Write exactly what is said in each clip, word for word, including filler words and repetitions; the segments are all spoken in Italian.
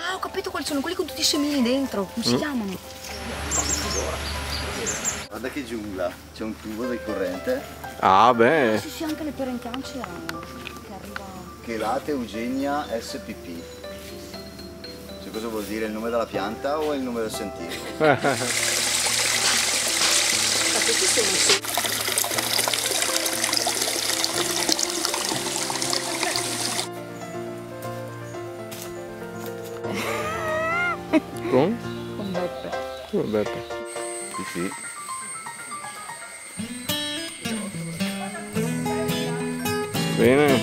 Ah, ho capito quali sono, quelli con tutti i semini dentro. Come si mm. chiamano? Guarda che giungla, c'è un tubo di corrente. Ah, beh. Sì, sì, anche le perencanci hanno. Che arriva... Chelate Eugenia S P P. Cioè, cosa vuol dire? Il nome della pianta o il nome del sentiero? Questi sono... Con? Con Beppe. Con Beppe. Sì, sì. Bene.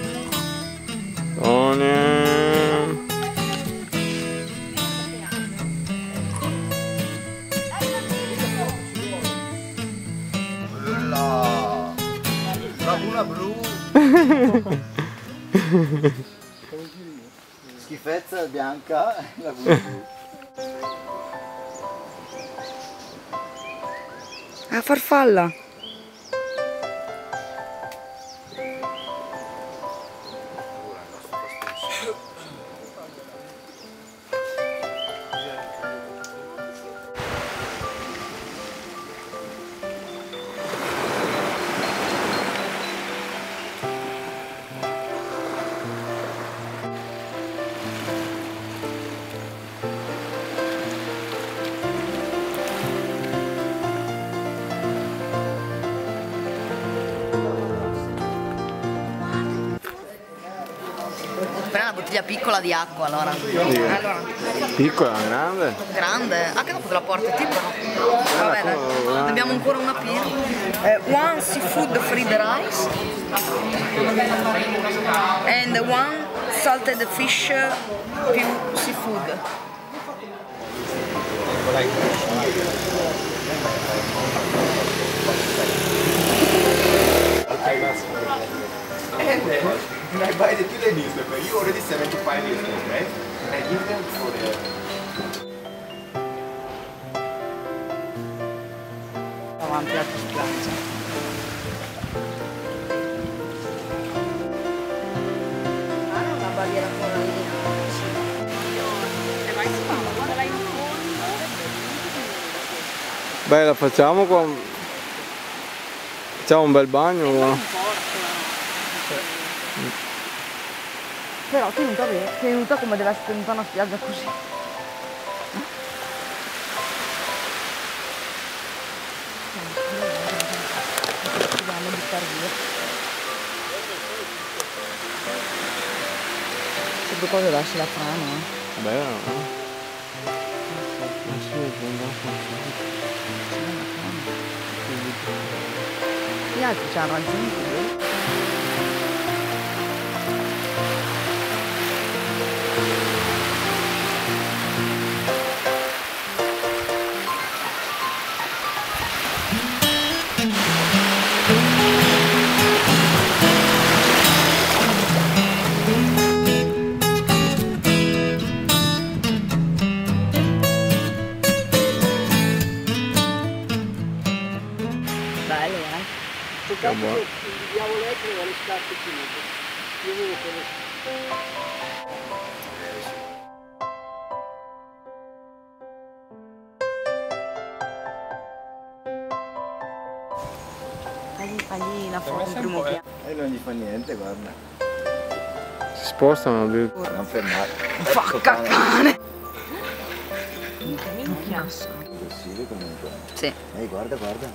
Sonia. La laguna blu. Schifezza bianca, laguna blu. Ah, farfalla. Una bottiglia piccola di acqua, allora. Sì. Allora. Piccola, grande? Grande? Anche dopo te la porti, tipo no? Va bene, ne abbiamo ancora una più. Eh, one seafood fried rice and one salted fish più seafood. And then when I buy the two newspaper, you already seventy-five years old, right? And I give them for the... Avanti la spiaggia. Ah, no, una barriera corallina. E vai si fa, guarda là in fondo. Beh, la facciamo qua. Facciamo un bel bagno. No? Però tenuta bene, tenuta come deve essere tenuta una spiaggia così. Dobbiamo buttare via. Se due cose lasci la frana, eh. Beh, no. Ma sì, gli altri ci hanno raggiunto. Bello, eh? Che buono. Il diavolo elettrico le scarpe finite. Io avevo quelle. Fagli, fagli la foto in primo piano. E non gli fa niente, guarda. Si spostano addirittura. Non fermare. Facca cane! Minchia. Possibile comunque. Sì. Ehi, guarda, guarda.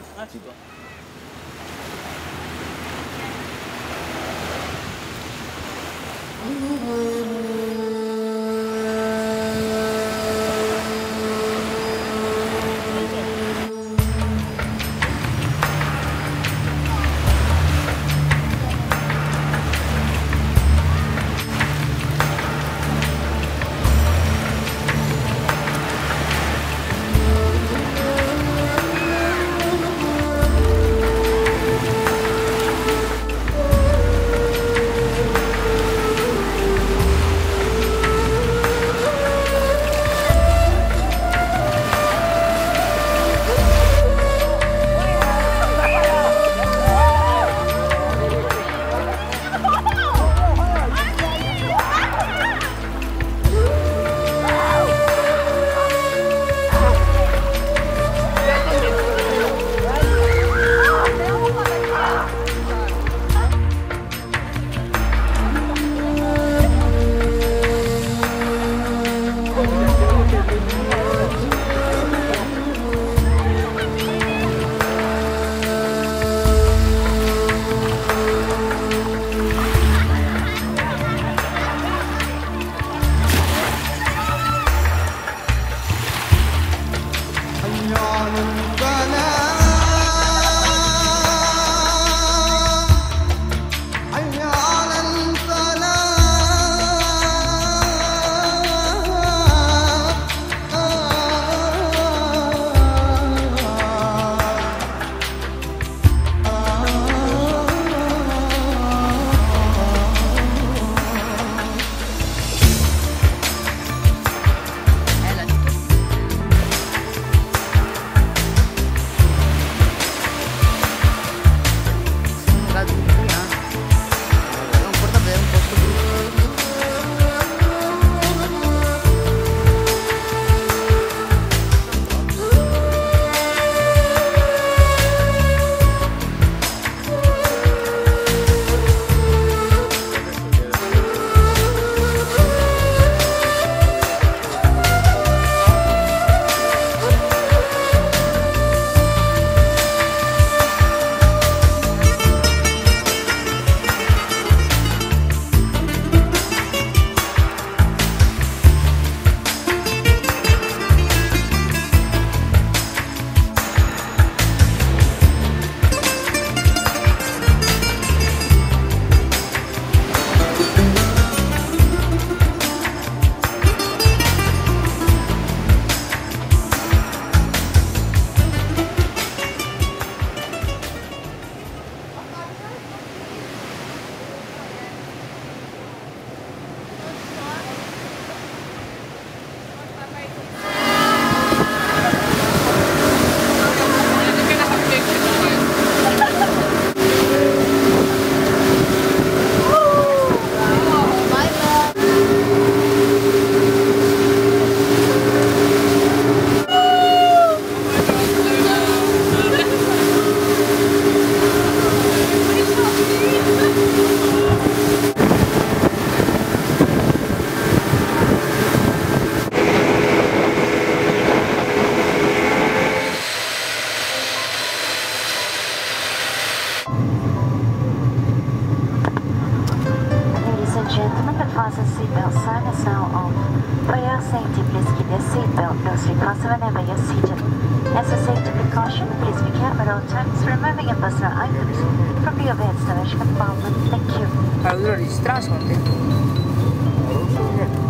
gentlemen, the fasten seatbelt sign is now on. For your safety, please keep your seatbelt loosely fastened whenever you're seated. As a safety precaution, please be careful at all times removing your personal items from the overhead storage compartment. Thank you. Allora registrare secondo te? Non so che